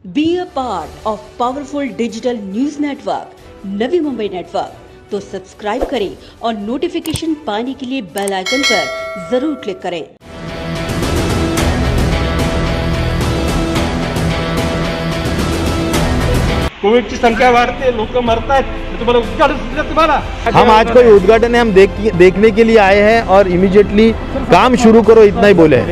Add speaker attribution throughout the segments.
Speaker 1: Be a part of powerful digital news network Navi Mumbai network. तो subscribe करें और notification पाने के लिए बेल आइकन पर जरूर क्लिक करें।
Speaker 2: कोविडची संख्या वाढते, लोक मरतायत, तुम्हाला उद्घाटन तुम्हाला
Speaker 3: हम आज कोई उद्घाटन है, हम देखने के लिए आए हैं और इमीडिएटली काम शुरू करो, इतना ही बोले।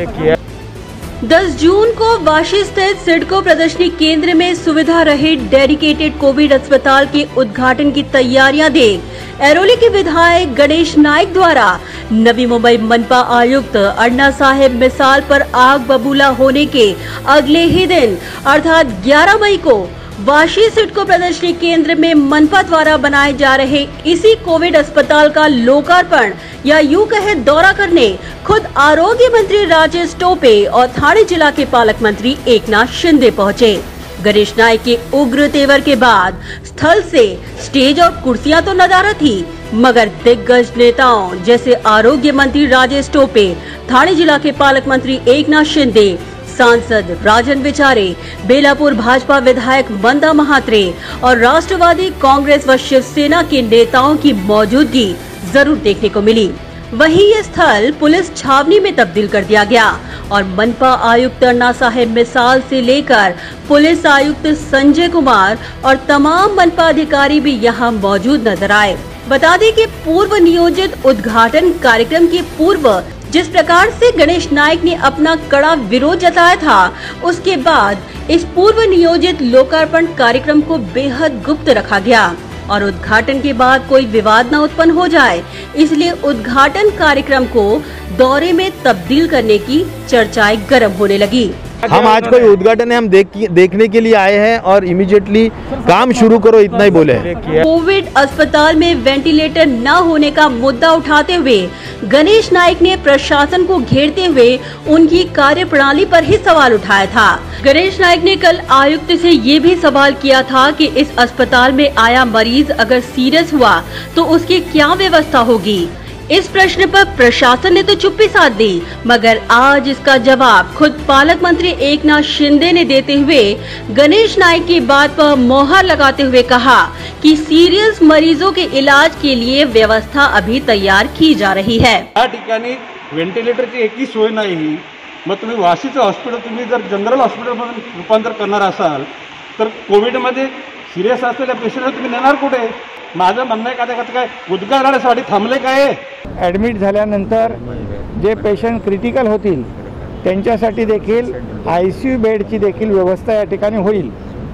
Speaker 1: 10 जून को वाशी स्थित सिडको प्रदर्शनी केंद्र में सुविधा रहित डेडिकेटेड कोविड अस्पताल के उद्घाटन की तैयारियां देख ऐरोली के विधायक गणेश नाइक द्वारा नवी मुंबई मनपा आयुक्त अन्ना साहेब मिसाल पर आग बबूला होने के अगले ही दिन अर्थात 11 मई को वाशी सिडको प्रदर्शनी केंद्र में मनपा द्वारा बनाए जा रहे इसी कोविड अस्पताल का लोकार्पण या यूं कहे दौरा करने खुद आरोग्य मंत्री राजेश टोपे और ठाणे जिला के पालक मंत्री एकनाथ शिंदे पहुंचे। गणेश नाइक के उग्र तेवर के बाद स्थल से स्टेज और कुर्सियां तो नजारा थी, मगर दिग्गज नेताओं जैसे आरोग्य मंत्री राजेश टोपे, ठाणे जिला के पालक मंत्री एकनाथ शिंदे, सांसद राजन विचारे, बेलापुर भाजपा विधायक मंदा महात्रे और राष्ट्रवादी कांग्रेस व शिवसेना के नेताओं की मौजूदगी जरूर देखने को मिली। वहीं ये स्थल पुलिस छावनी में तब्दील कर दिया गया और मनपा आयुक्त अन्ना साहेब मिसाल से लेकर पुलिस आयुक्त संजय कुमार और तमाम मनपा अधिकारी भी यहाँ मौजूद नजर आए। बता दें कि पूर्व नियोजित उद्घाटन कार्यक्रम के पूर्व जिस प्रकार से गणेश नाइक ने अपना कड़ा विरोध जताया था, उसके बाद इस पूर्व नियोजित लोकार्पण कार्यक्रम को बेहद गुप्त रखा गया और उद्घाटन के बाद कोई विवाद न उत्पन्न हो जाए, इसलिए उद्घाटन कार्यक्रम को दौरे में तब्दील करने की चर्चाएं गर्म होने लगी।
Speaker 3: हम आज कोई उद्घाटन है, हम देखने के लिए आए हैं और इमीडिएटली काम शुरू करो, इतना ही बोले।
Speaker 1: कोविड अस्पताल में वेंटिलेटर न होने का मुद्दा उठाते हुए गणेश नाइक ने प्रशासन को घेरते हुए उनकी कार्यप्रणाली पर ही सवाल उठाया था। गणेश नाइक ने कल आयुक्त से ये भी सवाल किया था कि इस अस्पताल में आया मरीज अगर सीरियस हुआ तो उसकी क्या व्यवस्था होगी। इस प्रश्न पर प्रशासन ने तो चुप्पी साध दी, मगर आज इसका जवाब खुद पालक मंत्री एकनाथ शिंदे ने देते हुए गणेश नाइक की बात पर मोहर लगाते हुए कहा कि सीरियस मरीजों के इलाज के लिए व्यवस्था अभी तैयार की जा रही है।
Speaker 2: या ठिकाणी व्हेंटिलेटरची एकही सोय नाही, मग तुम्ही वाशीचं हॉस्पिटल तुम्ही जर जनरल हॉस्पिटल मध्ये रूपांतर करणार असाल तर कोविड मध्ये सिरियस असलेल्या पेशंटला तुम्ही नेणार कुठे? माझं म्हणणं आहे का काय उद्घाटनासाठी थांबले काय?
Speaker 4: ॲडमिट झाल्यानंतर जे पेशंट क्रिटिकल होतील त्यांच्यासाठी देखील ICU बेडची देखील व्यवस्था या ठिकाणी होईल,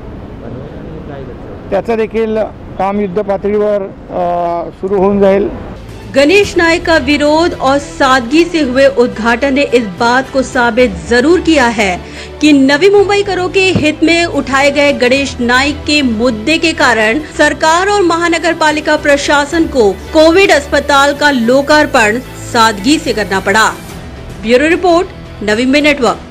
Speaker 4: त्याचं देखील काम युद्ध पातळीवर सुरू होऊन जाईल।
Speaker 1: गणेश नाइक का विरोध और सादगी से हुए उद्घाटन ने इस बात को साबित जरूर किया है कि नवी मुंबईकरों के हित में उठाए गए गणेश नाइक के मुद्दे के कारण सरकार और महानगर पालिका प्रशासन को कोविड अस्पताल का लोकार्पण सादगी से करना पड़ा। Bureau report, Navi Mumbai network.